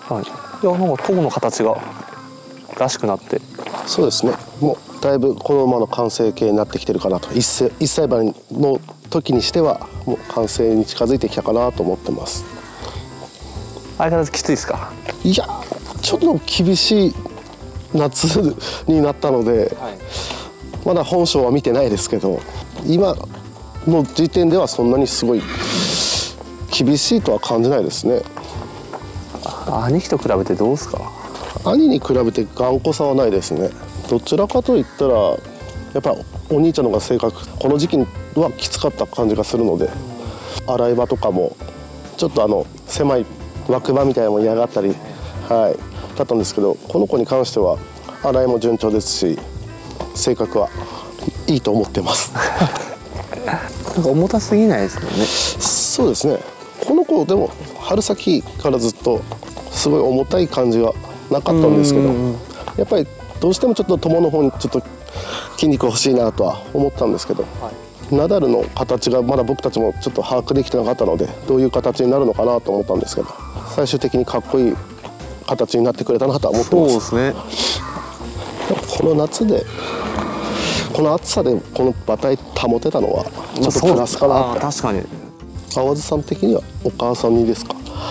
はい、いやなんか塔の形がらしくなって、 そうですね、もうだいぶこの馬の完成形になってきてるかなと、1歳馬の時にしてはもう完成に近づいてきたかなと思ってます。 相変わらずきついですか？ いやちょっと厳しい夏になったので、はい、まだ本性は見てないですけど、今の時点ではそんなにすごい厳しいとは感じないですね。 兄貴と比べてどうですか？ 兄に比べて頑固さはないですね。どちらかといったらやっぱお兄ちゃんの方が性格、この時期はきつかった感じがするので、洗い場とかもちょっと狭い枠場みたいなのも嫌がったり、はい、だったんですけど、この子に関しては洗いも順調ですし、性格はいいと思ってますなんか重たすぎないですよね。 そうですね、この子でも春先からずっとすごい重たい感じがなかったんですけど、やっぱりどうしてもちょっと友の方にちょっと筋肉欲しいなとは思ったんですけど、はい、ナダルの形がまだ僕たちもちょっと把握できてなかったので、どういう形になるのかなと思ったんですけど、最終的にかっこいい形になってくれたなとは思ってます。 そうですね。 この夏でこの暑さでこの馬体保てたのはちょっとプラスかなと。 確かに。 淡路さん的にはお母さんにですか？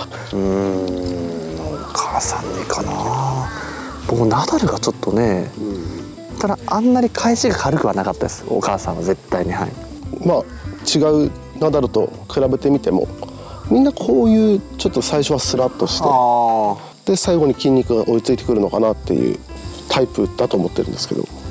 お母さんにかな。僕ナダルがちょっとね、ただあんなに返しが軽くはなかったです、お母さんは絶対に。はい、 まあ違うナダルと比べてみても、みんなこういうちょっと最初はスラッとしてで最後に筋肉が追いついてくるのかなっていうタイプだと思ってるんですけど。